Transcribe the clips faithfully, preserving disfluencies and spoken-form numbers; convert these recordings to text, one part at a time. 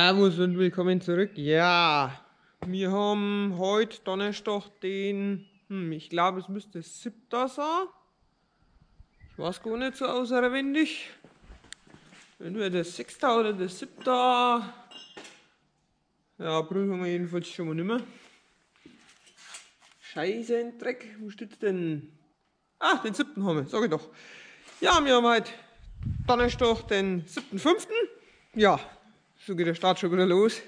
Servus und willkommen zurück. Ja, wir haben heute Donnerstag den, hm, ich glaube es müsste siebter sein. Ich weiß gar nicht so auswendig. Entweder der sechster oder der siebter. Ja, April haben wir jedenfalls schon mal nicht mehr. Scheiße, ein Dreck. Wo steht's denn? Ah, den siebten haben wir, sag ich doch. Ja, wir haben heute Donnerstag den siebten fünften Ja, so geht der Start schon wieder los.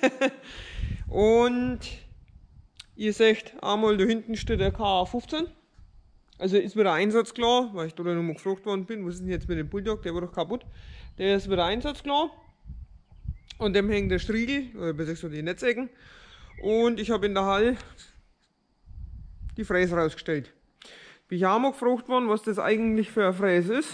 Und ihr seht einmal da hinten steht der K A fünfzehn. Also ist wieder einsatzklar, weil ich da nochmal gefragt worden bin, was ist denn jetzt mit dem Bulldog, der war doch kaputt. Der ist wieder einsatzklar. Und dem hängt der Striegel, oder besser gesagt die Netzecken. Und ich habe in der Halle die Fräse rausgestellt. Bin ich auch mal gefragt worden, was das eigentlich für eine Fräse ist.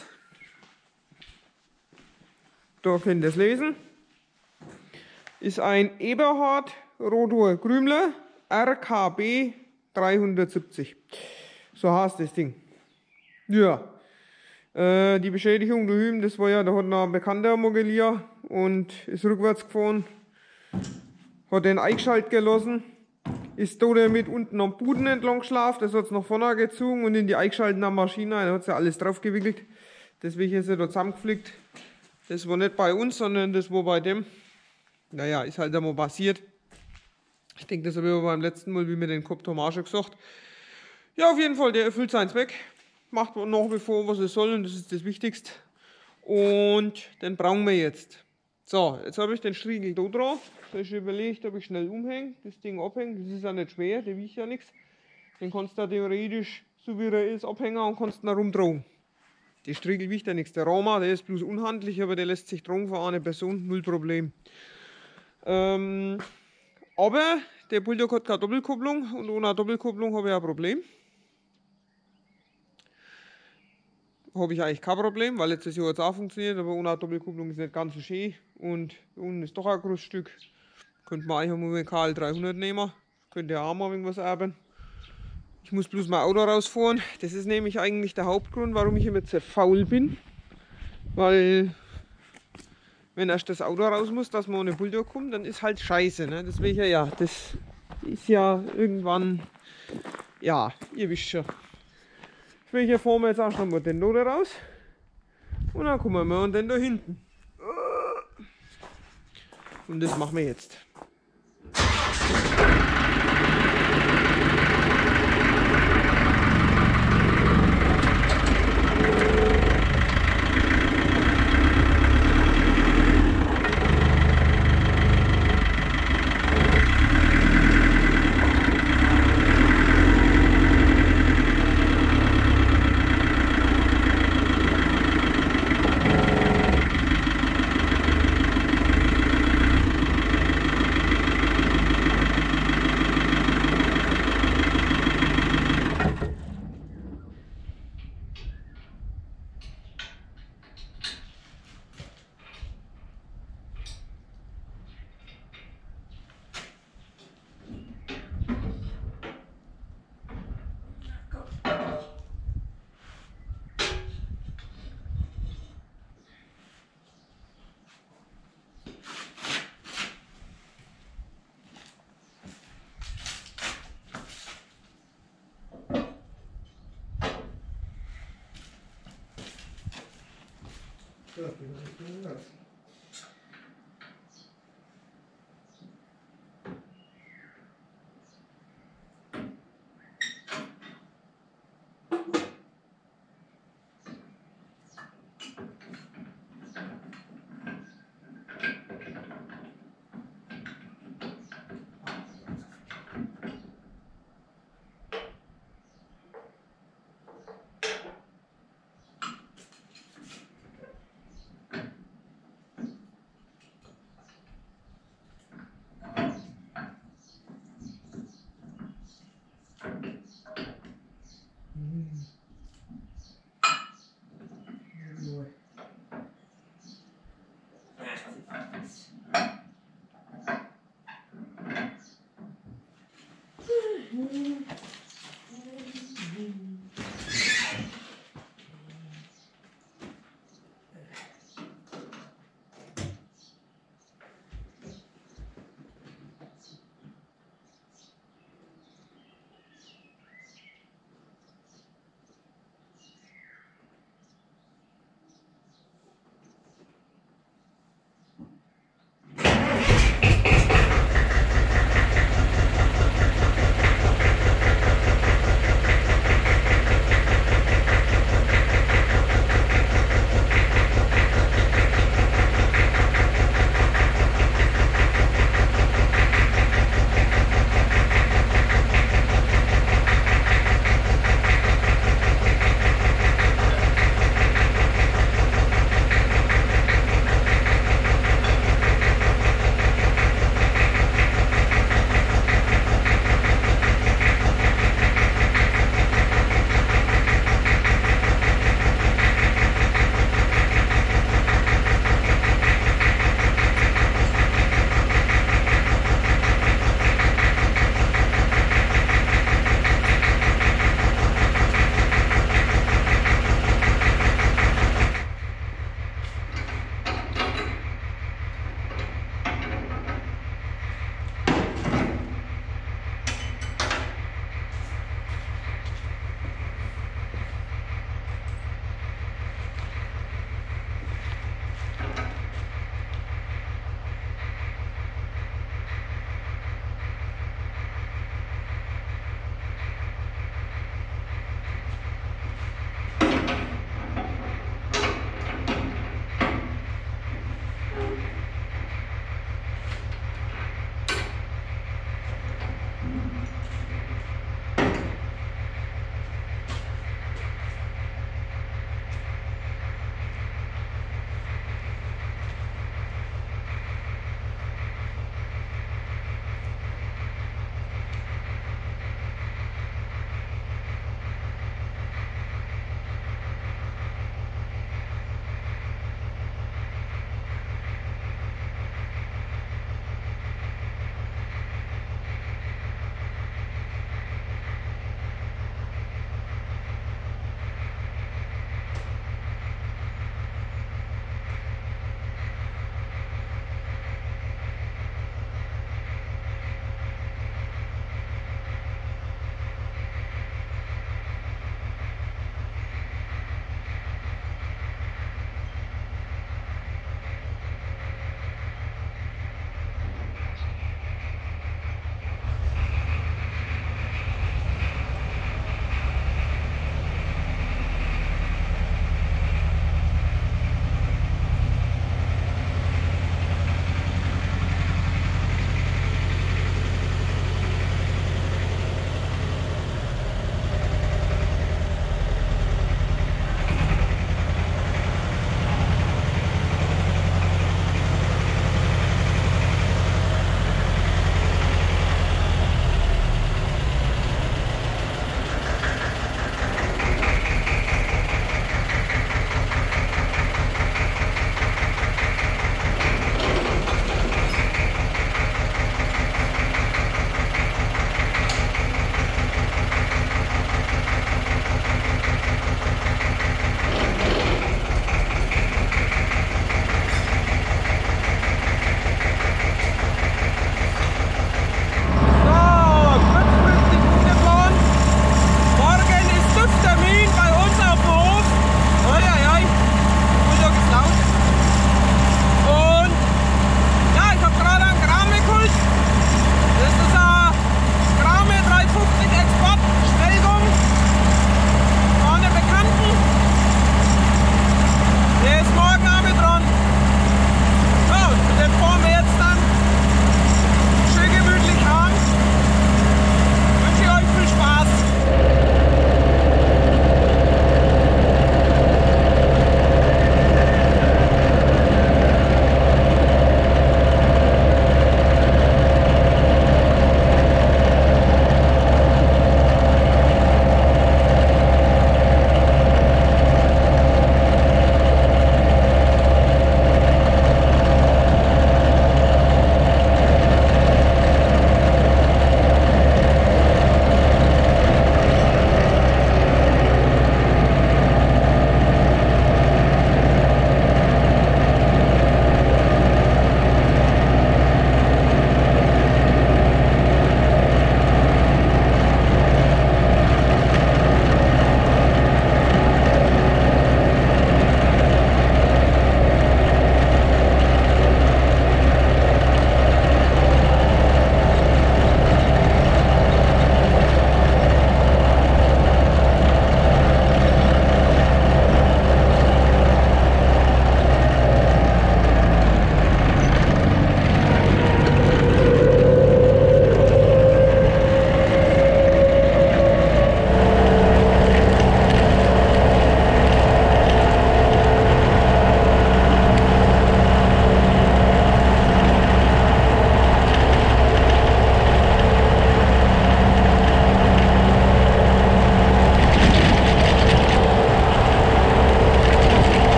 Da könnt ihr es lesen. Ist ein Eberhard Rotor Krümler R K B dreihundertsiebzig. So heißt das Ding. Ja. Äh, die Beschädigung da drüben, das war ja, da hat noch ein Bekannter Mogelier und ist rückwärts gefahren. Hat den eingeschaltet gelassen. Ist da damit unten am Boden entlang geschlafen. Das hat es nach vorne gezogen und in die eingeschaltete Maschine. Da hat es ja alles drauf gewickelt. Deswegen ist er da zusammengeflickt. Das war nicht bei uns, sondern das war bei dem. Naja, ist halt einmal passiert. Ich denke, das habe ich aber beim letzten Mal, wie wir den gehabt haben, auch schon gesagt. Ja, auf jeden Fall, der erfüllt seinen Zweck. Macht nach wie vor, was er soll, und das ist das Wichtigste. Und den brauchen wir jetzt. So, jetzt habe ich den Striegel da dran. Da ist überlegt, ob ich schnell umhänge, das Ding abhängen. Das ist ja nicht schwer, der wiegt ja nichts. Den kannst du theoretisch, so wie er ist, abhängen und kannst ihn rumdrehen. Der Striegel wiegt ja nichts. Der Rama, der ist bloß unhandlich, aber der lässt sich tragen für eine Person, null Problem. Ähm, aber der Bulldog hat keine Doppelkupplung und ohne Doppelkupplung habe ich ein Problem. Habe ich eigentlich kein Problem, weil letztes Jahr hat es auch funktioniert, aber ohne Doppelkupplung ist nicht ganz so schön. Und unten ist doch ein großes Stück. Könnte man eigentlich mal einen K L dreihundert nehmen. Könnte ja auch mal irgendwas erben. Ich muss bloß mein Auto rausfahren. Das ist nämlich eigentlich der Hauptgrund, warum ich immer zu faul bin. Weil, wenn erst das Auto raus muss, dass man ohne Bulldog kommt, dann ist halt scheiße. Ne? Deswegen, ja, das ist ja irgendwann, ja, ihr wisst schon. Deswegen fahren wir jetzt auch schon mal den da raus. Und dann kommen wir und den da hinten. Und das machen wir jetzt. Ja, ich bin das.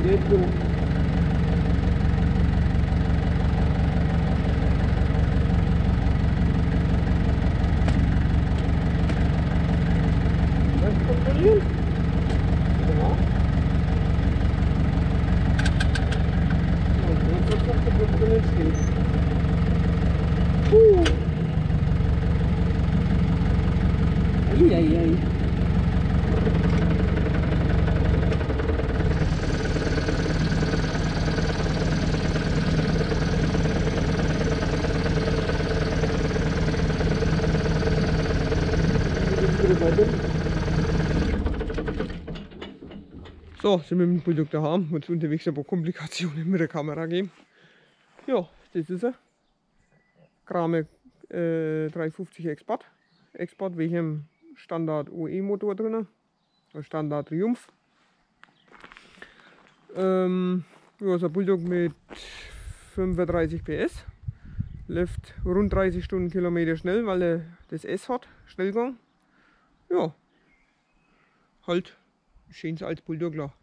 Geht so. Das kontrollieren. Ja. Und jetzt wird es noch gut drin stehen. Uh. Eieiei. So, sind wir mit dem Bulldog daheim und unterwegs ein paar Komplikationen mit der Kamera geben. Ja, das ist er. Krame äh, dreihundertfünfzig Export. Export wegen dem Standard O E-Motor drin. Standard Triumph. Ähm, ja, ist ein Bulldog mit fünfunddreißig P S. Läuft rund dreißig Stundenkilometer schnell, weil er das S hat, Schnellgang. Ja, halt schönes als Bulldog klar.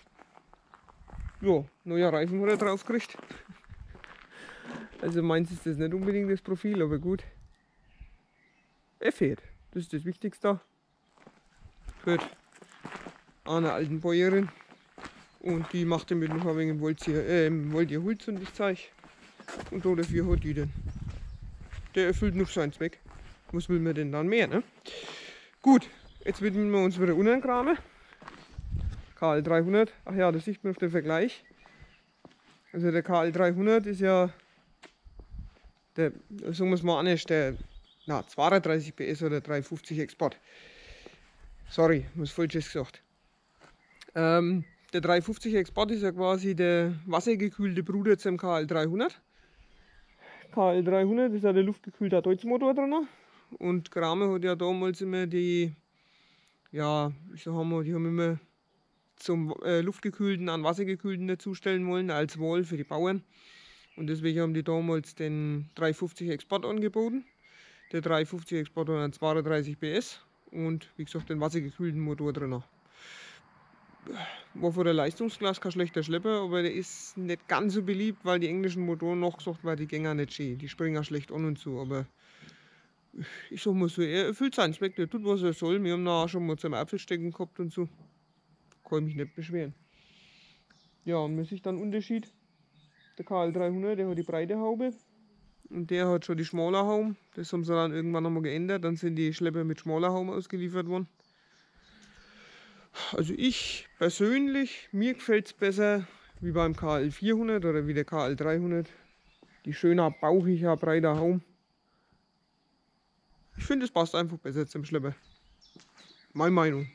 Ja, neuer Reifen hat er drauf gekriegt. Also meins ist das nicht unbedingt das Profil, aber gut. Er fährt, das ist das Wichtigste. Für eine alten Bäuerin. Und die macht damit noch ein wenig Voltier, äh, Voltier Holz und das Zeug. Und so dafür hat die den. Der erfüllt noch seinen Zweck. Was will man denn dann mehr, ne? Gut, jetzt widmen wir uns wieder unten Krame. K L dreihundert, ach ja, das sieht man auf den Vergleich. Also der K L dreihundert ist ja, der, sagen wir es mal anders, der na, zweiunddreißig P S oder dreihundertfünfzig Export. Sorry, was Falsches gesagt. Ähm, der dreihundertfünfzig Export ist ja quasi der wassergekühlte Bruder zum K L dreihundert. K L dreihundert ist ja der luftgekühlte Deutz-Motor drin. Und Krame hat ja damals immer die, ja, ich sag mal, die haben immer zum äh, luftgekühlten an wassergekühlten dazustellen wollen, als Wahl für die Bauern. Und deswegen haben die damals den dreihundertfünfzig Export angeboten. Der dreihundertfünfzig Export hat zweiunddreißig P S und wie gesagt den wassergekühlten Motor drin. War von der Leistungsklasse kein schlechter Schlepper, aber der ist nicht ganz so beliebt, weil die englischen Motoren nachgesagt werden, die gehen auch nicht schön. Die springen auch schlecht an und zu, aber ich sag mal so, er erfüllt seinen Zweck, der tut was er soll. Wir haben da auch schon mal zum Apfelstecken gehabt und so. Kann mich nicht beschweren. Ja, und man sieht dann Unterschied. Der K L dreihundert, der hat die breite Haube und der hat schon die schmale Haube. Das haben sie dann irgendwann nochmal geändert. Dann sind die Schlepper mit schmaler Haube ausgeliefert worden. Also ich persönlich, mir gefällt es besser wie beim K L vierhundert oder wie der K L dreihundert. Die schöner, bauchiger, breiter Haube. Ich finde, es passt einfach besser zum Schlepper. Meine Meinung.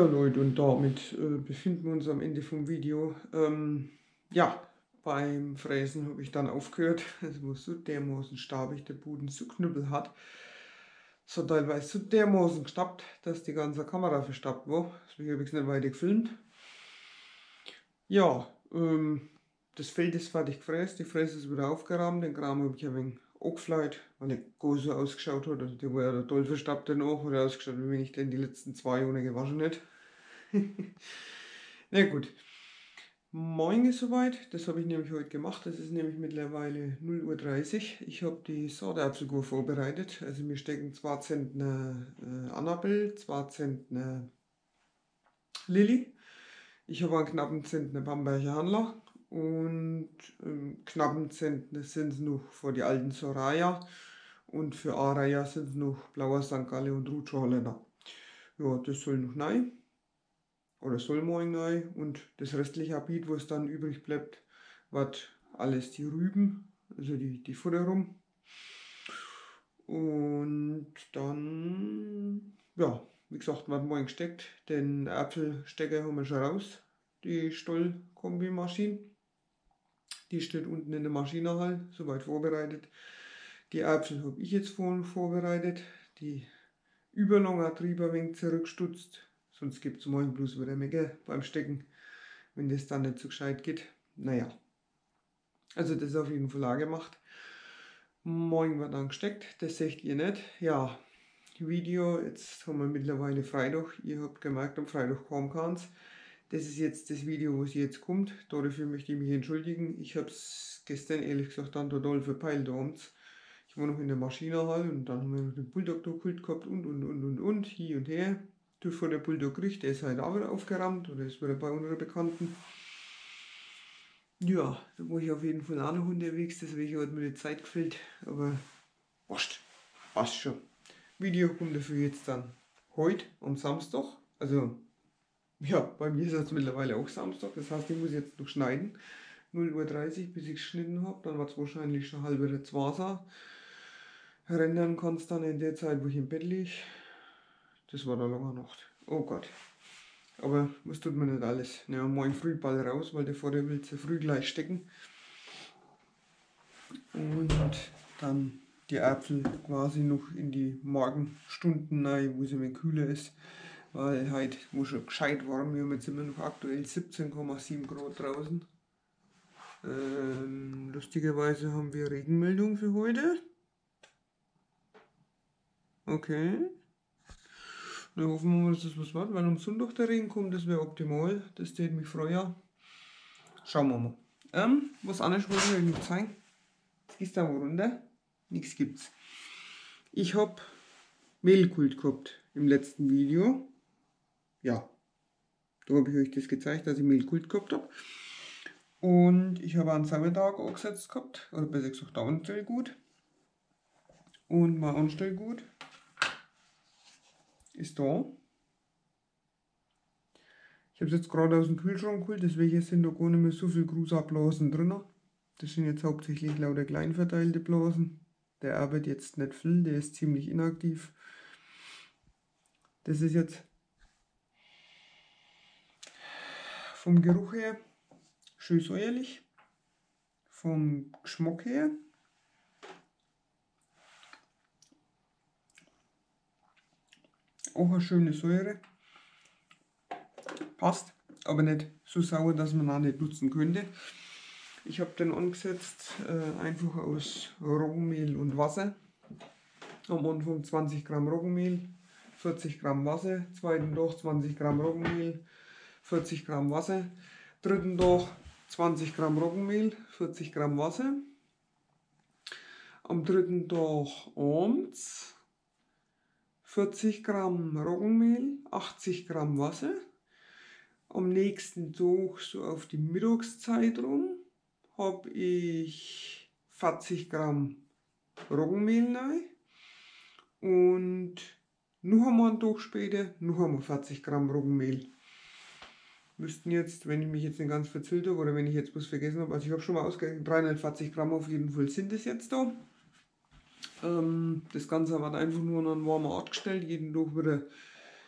Ja Leute, und damit äh, befinden wir uns am Ende vom Video. Ähm, ja, beim Fräsen habe ich dann aufgehört. Es war so dermaßen stabig, der Boden so Knüppel hat. So teilweise so dermaßen gestappt, dass die ganze Kamera verstappt war. Deswegen habe ich es nicht weiter gefilmt. Ja, ähm, das Feld ist fertig gefräst, die Fräse ist wieder aufgeräumt, den Kram habe ich ein wenig angefleut, weil er gar so ausgeschaut hat. Also der war ja toll verstappt danach, hat ausgeschaut, wie wenn ich den die letzten zwei Jahre gewaschen hätte. Na gut, morgen ist soweit, das habe ich nämlich heute gemacht, das ist nämlich mittlerweile null Uhr dreißig. Ich habe die Sauerapfelkur vorbereitet, also wir stecken zwei Zentner äh, Annabelle, zwei Zentner Lilly. Ich habe einen knappen Zentner Bamberger Handler und ähm, knappen Zentner sind es noch für die alten Soraya und für Araya sind es noch blauer Sankt Galle und Rutscher Holländer. Ja, das soll noch rein. Oder soll morgen rein. Und das restliche Gebiet, was dann übrig bleibt, wird alles die Rüben, also die, die Futter rum. Und dann, ja, wie gesagt, wird morgen gesteckt. Den Apfelstecker haben wir schon raus, die Stoll-Kombi-Maschine. Die steht unten in der Maschinenhalle, soweit vorbereitet. Die Äpfel habe ich jetzt vorhin vorbereitet. Die überlange Triebe ein wenig zurückstutzt. Sonst gibt es morgen bloß wieder Menge beim Stecken, wenn das dann nicht so gescheit geht. Naja, also das ist auf jeden Fall auch gemacht. Morgen wird dann gesteckt, das seht ihr nicht. Ja, Video, jetzt haben wir mittlerweile Freitag. Ihr habt gemerkt, am Freitag kam keins. Das ist jetzt das Video, was jetzt kommt. Dafür möchte ich mich entschuldigen. Ich habe es gestern ehrlich gesagt dann total verpeilt abends. Ich war noch in der Maschinenhalle und dann haben wir noch den Bulldog da geholt gehabt und und und und und, hier und her. Von der Bulldog kriegt, der ist halt auch wieder aufgerammt oder ist wieder bei unseren Bekannten. Ja, da war ich auf jeden Fall auch noch unterwegs, deswegen hat mir die Zeit gefehlt, aber wurscht, passt schon. Video kommt dafür jetzt dann heute am Samstag, also ja, bei mir ist es mittlerweile auch Samstag, das heißt, ich muss jetzt noch schneiden, null Uhr dreißig, bis ich geschnitten habe, dann wird es wahrscheinlich schon halb wieder zwei sein. Rendern kann es dann in der Zeit, wo ich im Bett liege. Das war da lange Nacht. Oh Gott. Aber was tut man nicht alles? Ja, morgen früh bald raus, weil der Vater will zu früh gleich stecken. Und dann die Äpfel quasi noch in die Morgenstunden rein, wo es immer kühler ist. Weil heute muss schon gescheit warm. Wir haben jetzt immer noch aktuell siebzehn Komma sieben Grad draußen. Ähm, lustigerweise haben wir Regenmeldung für heute. Okay. Dann hoffen wir mal, dass das was wird, weil am Sonntag der Regen kommt, das wäre optimal. Das täte mich freuen. Schauen wir mal. Ähm, was anderes wollte ich euch noch zeigen. Jetzt gehst du da mal runter. Nichts gibt's. Ich habe Mehlkult gehabt im letzten Video. Ja, da habe ich euch das gezeigt, dass ich Mehlkult gehabt habe. Und ich habe einen Sauerteig angesetzt gehabt, oder besser gesagt ein Anstellgut. Und mein Anstellgut ist da. Ich habe es jetzt gerade aus dem Kühlschrank geholt, deswegen sind da gar nicht mehr so viele Grußabblasen drin. Das sind jetzt hauptsächlich lauter klein verteilte Blasen. Der arbeitet jetzt nicht viel, der ist ziemlich inaktiv. Das ist jetzt vom Geruch her schön säuerlich. Vom Geschmack her auch eine schöne Säure. Passt, aber nicht so sauer, dass man auch nicht nutzen könnte. Ich habe den angesetzt, äh, einfach aus Roggenmehl und Wasser. Am Anfang zwanzig Gramm Roggenmehl, vierzig Gramm Wasser. Zweiten Tag zwanzig Gramm Roggenmehl, vierzig Gramm Wasser. Dritten Tag zwanzig Gramm Roggenmehl, vierzig Gramm Wasser. Am dritten Tag abends vierzig Gramm Roggenmehl, achtzig Gramm Wasser. Am nächsten Tag, so auf die Mittagszeit rum, habe ich vierzig Gramm Roggenmehl rein. Und noch einmal einen Tag später, noch einmal vierzig Gramm Roggenmehl. Müssten jetzt, wenn ich mich jetzt nicht ganz verzählt habe oder wenn ich jetzt was vergessen habe, also ich habe schon mal ausgerechnet, dreihundertvierzig Gramm auf jeden Fall sind es jetzt da. Ähm, das Ganze wird einfach nur an einen warmen Ort gestellt, jeden Tag wieder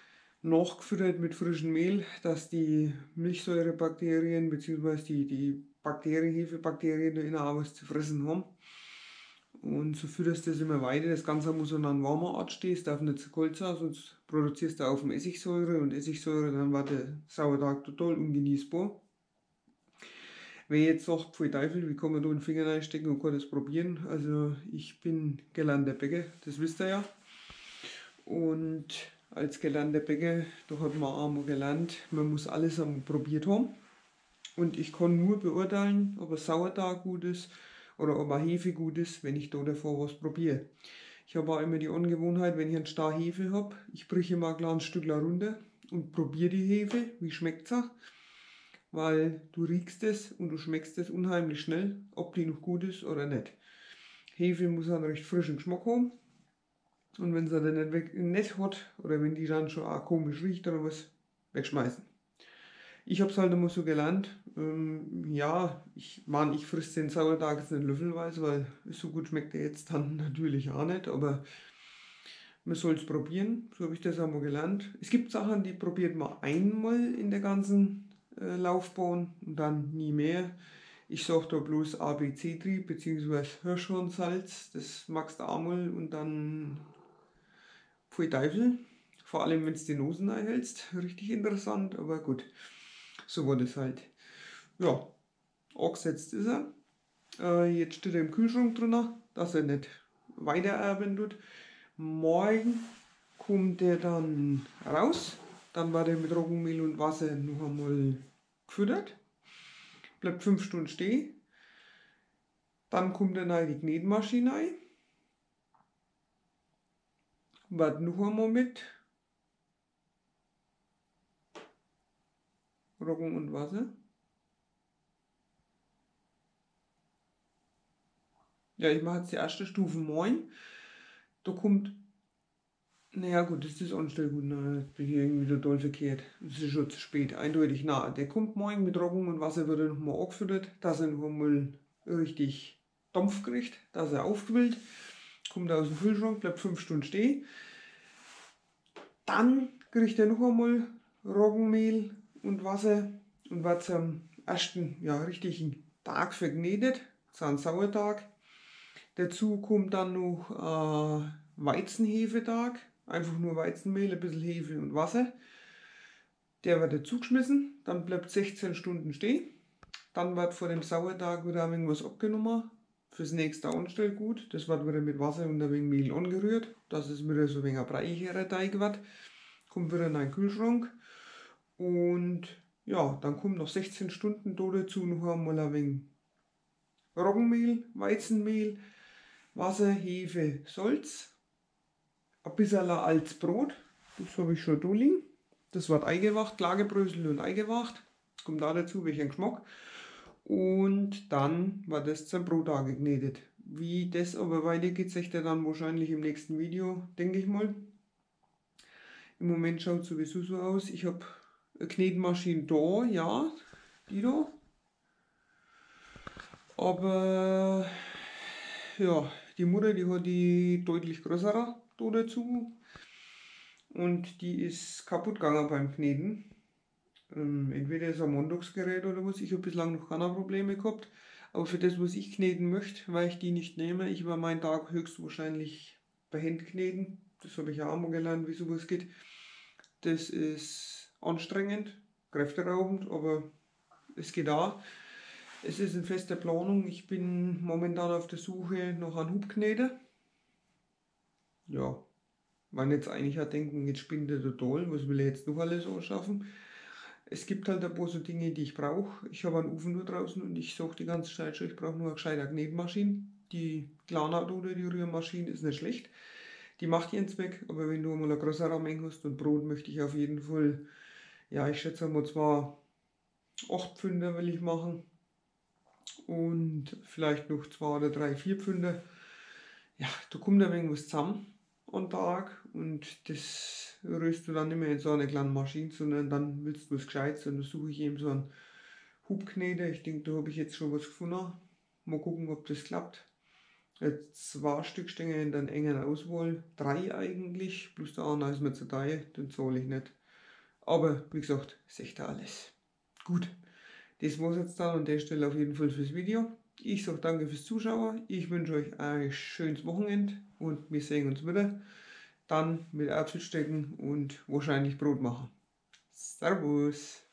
nachgefüttert mit frischem Mehl, dass die Milchsäurebakterien bzw. die, die Bakterien, Hefebakterien da innen auch was zu fressen haben. Und so fütterst du das immer weiter. Das Ganze muss an einem warmen Ort stehen, es darf nicht zu kalt sein, sonst produzierst du auf dem Essigsäure und Essigsäure, dann wird der Sauerteig total ungenießbar. Wer jetzt sagt, voll Teufel, wie kann man da einen Finger reinstecken und kann das probieren? Also ich bin gelernter Bäcker, das wisst ihr ja. Und als gelernter Bäcker, da hat man auch mal gelernt, man muss alles einmal probiert haben. Und ich kann nur beurteilen, ob ein Sauerteig gut ist oder ob eine Hefe gut ist, wenn ich da davor was probiere. Ich habe auch immer die Angewohnheit, wenn ich einen Star Hefe habe, ich breche mal ein kleines Stück runter und probiere die Hefe, wie schmeckt sie, weil du riechst es und du schmeckst es unheimlich schnell, ob die noch gut ist oder nicht. Hefe muss einen recht frischen Geschmack haben und wenn sie dann nicht, nicht hat oder wenn die dann schon auch komisch riecht oder was, wegschmeißen. Ich habe es halt immer so gelernt, ähm, ja, ich meine, ich frisst den Sauerteig jetzt nicht löffelweise, weil so gut schmeckt er jetzt dann natürlich auch nicht, aber man soll es probieren, so habe ich das auch mal gelernt. Es gibt Sachen, die probiert man einmal in der ganzen äh, Laufbahn und dann nie mehr. Ich sage da bloß A B C-Trieb bzw. Hirschhornsalz, das magst du einmal und dann voll Teufel. Vor allem, wenn du die Nosen einhältst, richtig interessant, aber gut. So war das halt. Ja, angesetzt ist er. Äh, jetzt steht er im Kühlschrank drin, dass er nicht weitererben tut. Morgen kommt er dann raus. Dann wird er mit Roggenmehl und Wasser noch einmal gefüttert. Bleibt fünf Stunden stehen. Dann kommt er in die Knetmaschine rein. Wird noch einmal mit Roggen und Wasser. Ja, ich mache jetzt die erste Stufe morgen. Da kommt, naja gut, das ist das Anstellgut, na, bin ich irgendwie total verkehrt. Das ist schon zu spät, eindeutig. Na, der kommt morgen mit Roggen und Wasser, wird er nochmal angefüttert, dass er noch einmal richtig Dampf kriegt, dass er aufquillt. Kommt aus dem Kühlschrank, bleibt fünf Stunden stehen. Dann kriegt er noch einmal Roggenmehl und Wasser und wird am ersten ja, richtigen Tag verknetet, so ein Sauertag. Dazu kommt dann noch äh, Weizenhefetag, einfach nur Weizenmehl, ein bisschen Hefe und Wasser. Der wird dazu geschmissen, dann bleibt sechzehn Stunden stehen. Dann wird vor dem Sauertag wieder ein wenig was abgenommen fürs nächste Anstellgut. Das wird wieder mit Wasser und ein wenig Mehl angerührt, dass es wieder so ein wenig ein breiigerer Teig wird. Kommt wieder in den Kühlschrank. Und ja, dann kommt noch sechzehn Stunden da dazu noch einmal ein wenig Roggenmehl, Weizenmehl, Wasser, Hefe, Salz, ein bisschen altes Brot, das habe ich schon da liegen. Das wird eingewacht, Lagerbrösel und eingewacht. Kommt da dazu welchen Geschmack. Und dann wird das zum Brot angeknetet. Wie das aber weitergeht, seht ihr dann wahrscheinlich im nächsten Video, denke ich mal. Im Moment schaut es sowieso so aus. Ich habe eine Knetmaschine da, ja, die da. Aber ja, die Mutter, die hat die deutlich größere da dazu. Und die ist kaputt gegangen beim Kneten. Ähm, entweder ist ein Montagsgerät oder was. Ich habe bislang noch keine Probleme gehabt. Aber für das, was ich kneten möchte, weil ich die nicht nehme, ich werde meinen Tag höchstwahrscheinlich bei Händen kneten. Das habe ich auch mal gelernt, wie sowas geht. Das ist anstrengend, kräfteraubend, aber es geht auch. Es ist in fester Planung. Ich bin momentan auf der Suche nach einem Hubkneter. Ja, man jetzt eigentlich auch denken, jetzt spinnt er total, was will er jetzt noch alles anschaffen? Es gibt halt ein paar so Dinge, die ich brauche. Ich habe einen Ofen nur draußen und ich sage die ganze Zeit schon, ich brauche nur eine gescheite Knetmaschine. Die Glanat oder die Rührmaschine ist nicht schlecht. Die macht ihren Zweck, aber wenn du mal eine größere Menge hast und Brot möchte ich auf jeden Fall, ja, ich schätze mal zwar acht Pfünder will ich machen und vielleicht noch zwei oder drei, vier Pfünder. Ja, da kommt ein wenig was zusammen am Tag und das rührst du dann nicht mehr in so eine kleine Maschine, sondern dann willst du was Gescheites und da suche ich eben so einen Hubkneter. Ich denke, da habe ich jetzt schon was gefunden. Mal gucken, ob das klappt. Jetzt zwei Stück stehen in der engen Auswahl, drei eigentlich, plus der eine ist mir zu teuer, den zahle ich nicht. Aber wie gesagt, seht ihr alles. Gut, das war es jetzt dann an der Stelle auf jeden Fall fürs Video. Ich sage danke fürs Zuschauen. Ich wünsche euch ein schönes Wochenende und wir sehen uns wieder. Dann mit Outfit stecken und wahrscheinlich Brot machen. Servus!